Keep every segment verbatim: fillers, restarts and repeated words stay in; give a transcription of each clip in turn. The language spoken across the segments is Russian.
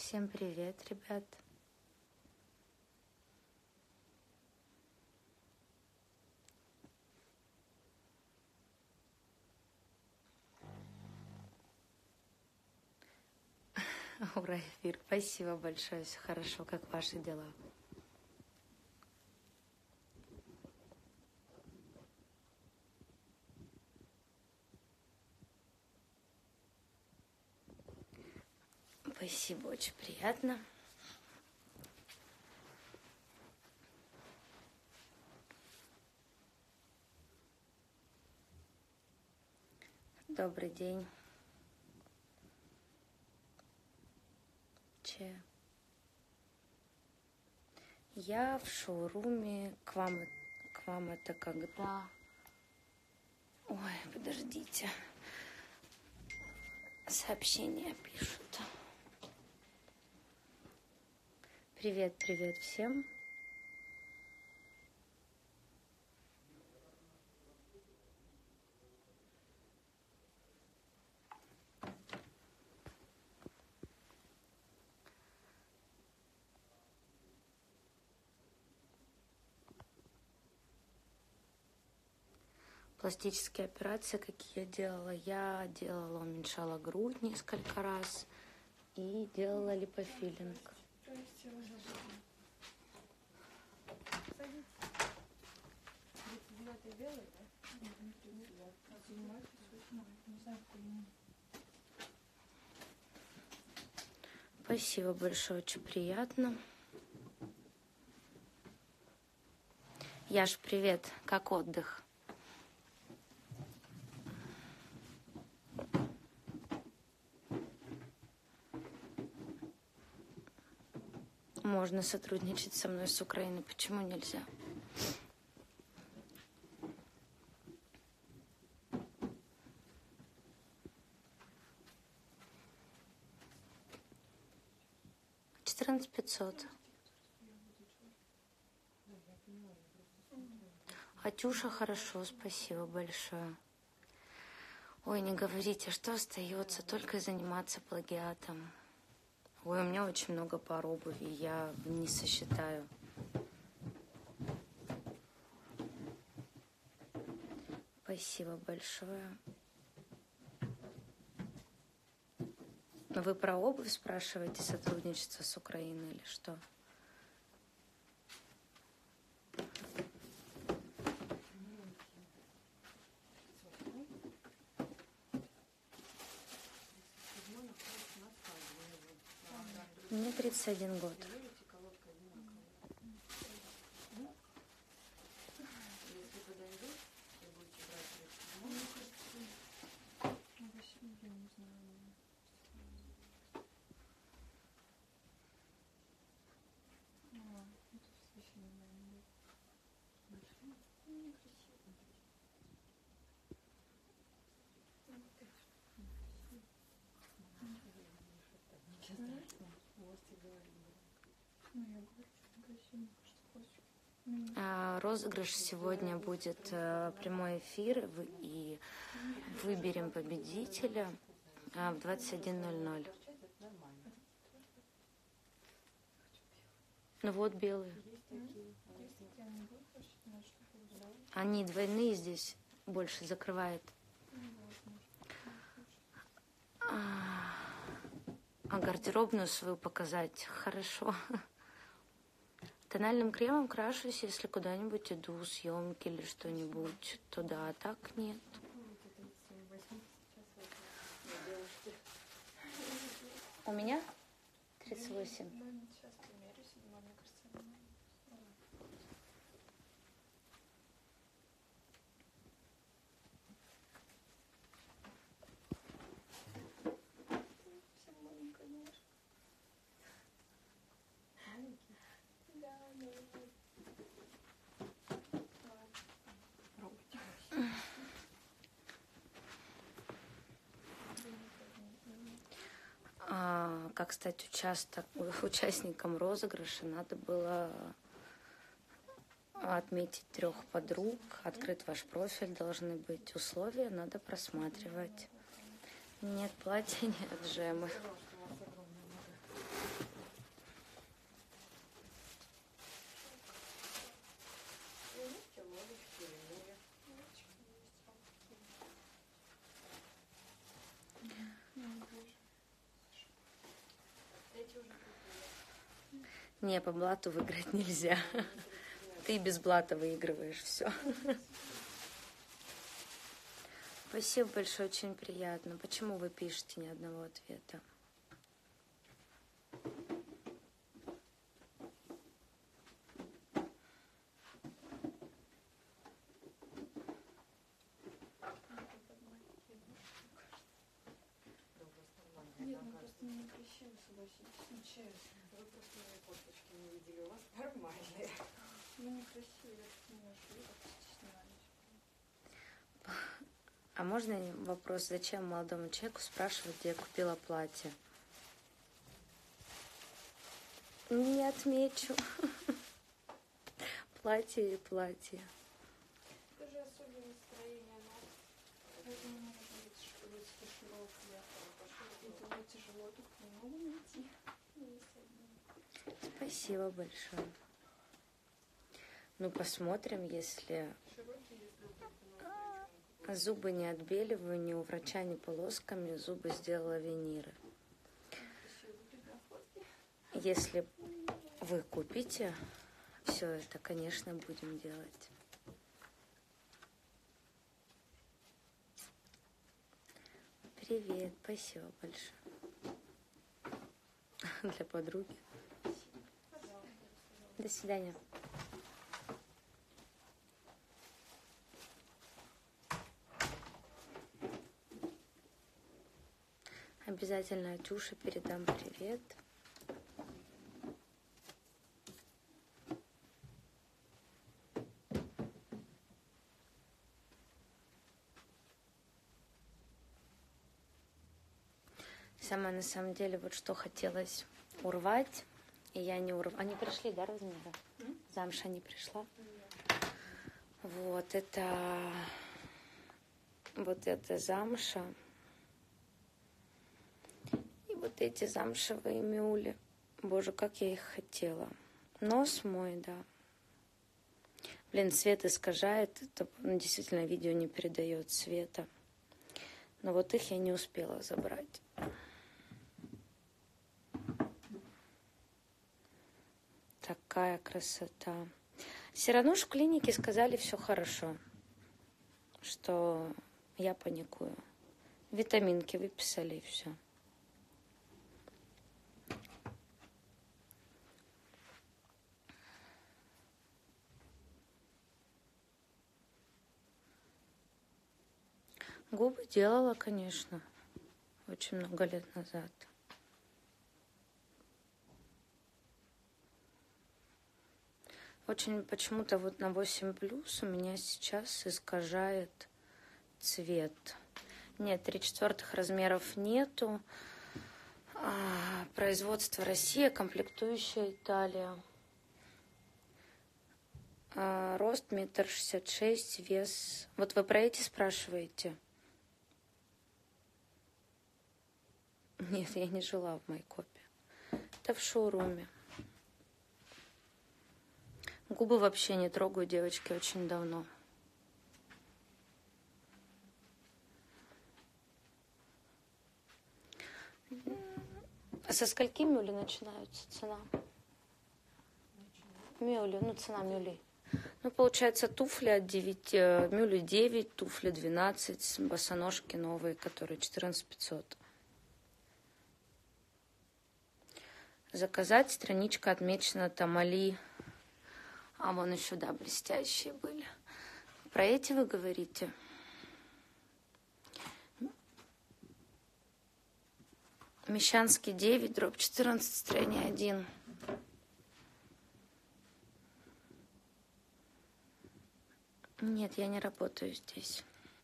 Всем привет, ребят. Ура, эфир. Спасибо большое, все хорошо. Как ваши дела? Спасибо, очень приятно. Добрый день. Че? Я в шоуруме. К вам, к вам это когда? Ой, подождите. Сообщения пишут. Привет, привет всем. Пластические операции, какие я делала? Я делала, уменьшала грудь несколько раз и делала липофилинг. Спасибо большое, очень приятно. Яш, привет, как отдых? Можно сотрудничать со мной с Украины, почему нельзя? четырнадцать пятьсот. Атюша, хорошо, спасибо большое. Ой, не говорите, что остается, только заниматься плагиатом. Ой, у меня очень много пар обуви, я не сосчитаю. Спасибо большое. Вы про обувь спрашиваете, сотрудничество с Украиной или что? Мне тридцать один год. Розыгрыш сегодня будет прямой эфир, и выберем победителя в двадцать один ноль ноль. Ну вот белые. Они двойные, здесь больше закрывает. А гардеробную свою показать? Хорошо. Тональным кремом крашусь, если куда-нибудь иду, съемки или что-нибудь, то да, а так нет. У меня тридцать восемь. А, как стать участок, участником розыгрыша, надо было отметить трех подруг, открыт ваш профиль, должны быть условия, надо просматривать. Нет платья, нет джемы. Не, по блату выиграть нельзя. Ты без блата выигрываешь все. Спасибо большое, очень приятно. Почему вы пишете ни одного ответа? Нет, ну просто некрасиво, согласитесь. Ну, честно. Вы просто мои фоточки не видели, у вас нормальные. Ну, некрасиво, я так не вижу, я так стесняюсь. А можно вопрос, зачем молодому человеку спрашивать, где я купила платье? Не отмечу. Платье и платье. Это же особое настроение ног. Поэтому может быть, что вы широкие. Это будет тяжело, тут не могу найти. Спасибо большое. Ну, посмотрим, если зубы не отбеливаю, ни у врача, ни полосками, зубы сделала виниры. Если вы купите, все это, конечно, будем делать. Привет, спасибо большое. Для подруги. До свидания. Обязательно Тюше передам привет. Сама на самом деле вот что хотелось урвать, и я не урвала. Они пришли, да, размеры? Замша не пришла. Вот это, вот это замша. И вот эти замшевые мюли. Боже, как я их хотела. Нос мой, да. Блин, цвет искажает. Это действительно видео не передает цвета. Но вот их я не успела забрать. Такая красота. Все равно в клинике сказали, все хорошо, что я паникую. Витаминки выписали и все. Губы делала, конечно, очень много лет назад. Очень почему-то вот на восемь плюс у меня сейчас искажает цвет. Нет, три четвертых размеров нету. А, производство Россия, комплектующая Италия. А, рост метр шестьдесят шесть, вес. Вот вы про эти спрашиваете? Нет, я не жила в Майкопе. Это в шоуруме. Губы вообще не трогаю, девочки, очень давно. А со скольки мюли начинаются цена? Мюли, ну цена мюлей. Ну, получается, туфли от девяти, мюли девять, туфли двенадцать, босоножки новые, которые четырнадцать пятьсот. Заказать, страничка отмечена Тамали. А вон еще, да, блестящие были. Про эти вы говорите? Мещанский девять, дробь четырнадцать, строение один. Нет, я не работаю здесь.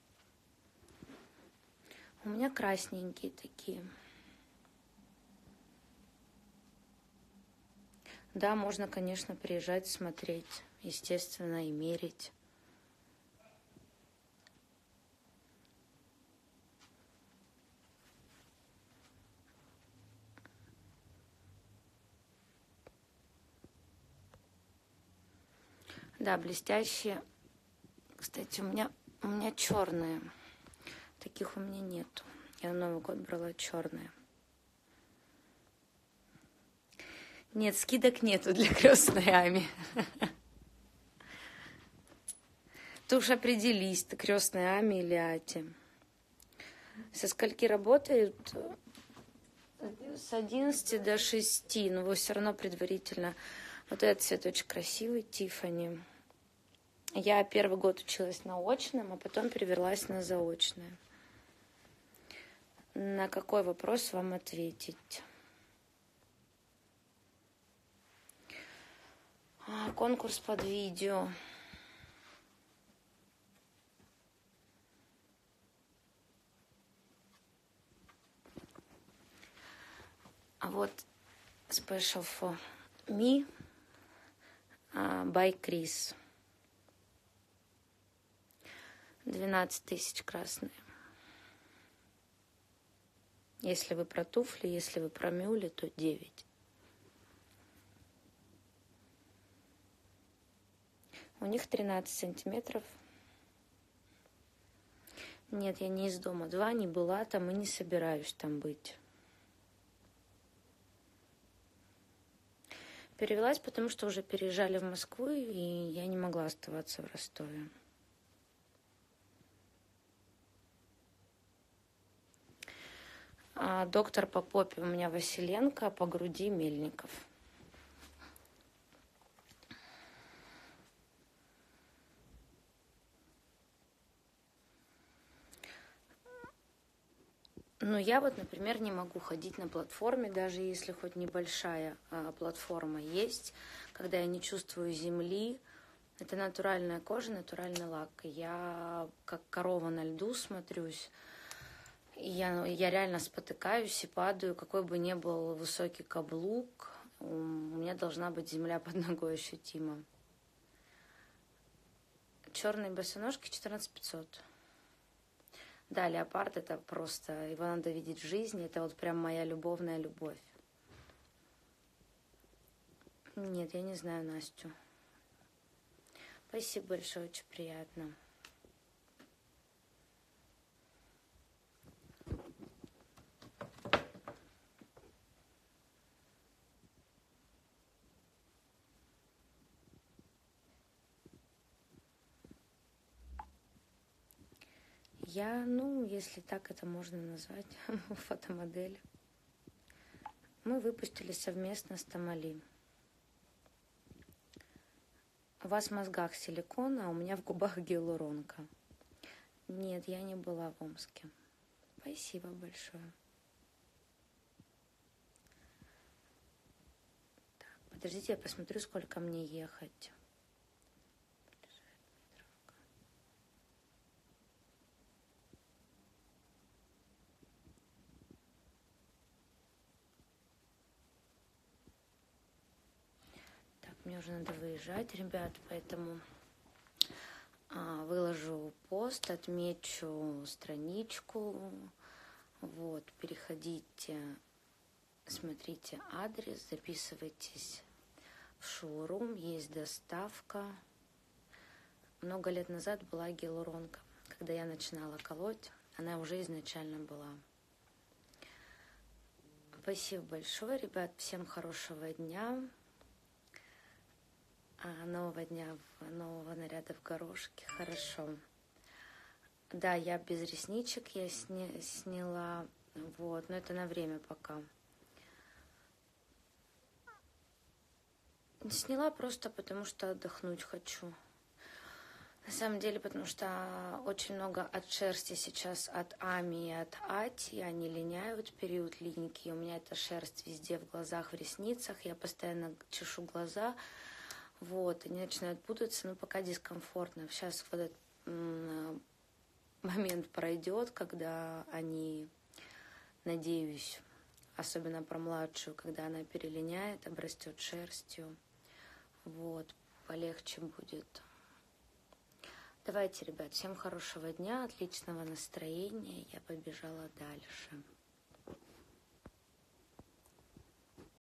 У меня красненькие такие. Да, можно, конечно, приезжать, смотреть, естественно, и мерить. Да, блестящие. Кстати, у меня, у меня черные. Таких у меня нету. Я на Новый год брала черные. Нет, скидок нету для крестной Ами. Ты уж определись, ты крестная Ами или Ати. Со скольки работает? С одиннадцати до шести, но вы все равно предварительно. Вот этот цвет очень красивый, Тиффани. Я первый год училась на очном, а потом перевелась на заочное. На какой вопрос вам ответить? А, конкурс под видео. А вот special for me uh, by Chris. двенадцать тысяч красные. Если вы про туфли, если вы про мюли, то девять. У них тринадцать сантиметров. Нет, я не из дома два, не была там и не собираюсь там быть. Перевелась, потому что уже переезжали в Москву, и я не могла оставаться в Ростове. А доктор по попе у меня Василенко, а по груди Мельников. Ну, я вот, например, не могу ходить на платформе, даже если хоть небольшая а, платформа есть, когда я не чувствую земли. Это натуральная кожа, натуральный лак. Я как корова на льду смотрюсь. Я, я реально спотыкаюсь и падаю, какой бы ни был высокий каблук, у меня должна быть земля под ногой ощутима. Черные босоножки четырнадцать пятьсот. Да, леопард это просто, его надо видеть в жизни, это вот прям моя любовная любовь. Нет, я не знаю Настю. Спасибо большое, очень приятно. Я, ну, если так это можно назвать, фотомодель. Мы выпустили совместно с Тамали. У вас в мозгах силикон, а у меня в губах гиалуронка. Нет, я не была в Омске. Спасибо большое. Так, подождите, я посмотрю, сколько мне ехать. Мне уже надо выезжать, ребят, поэтому а, выложу пост, отмечу страничку. Вот, переходите, смотрите адрес, записывайтесь в шоурум, есть доставка. Много лет назад была гиалуронка. Когда я начинала колоть, она уже изначально была. Спасибо большое, ребят, всем хорошего дня. А, нового дня, нового наряда в горошке. Хорошо. Да, я без ресничек я сня, сняла. Вот, но это на время пока. Сняла просто потому, что отдохнуть хочу. На самом деле, потому что очень много от шерсти сейчас от Ами и от Ати. Они линяют в период линьки. У меня эта шерсть везде, в глазах, в ресницах. Я постоянно чешу глаза. Вот, они начинают путаться, но пока дискомфортно. Сейчас вот этот м- момент пройдет, когда они, надеюсь, особенно про младшую, когда она перелиняет, обрастет шерстью, вот, полегче будет. Давайте, ребят, всем хорошего дня, отличного настроения. Я побежала дальше.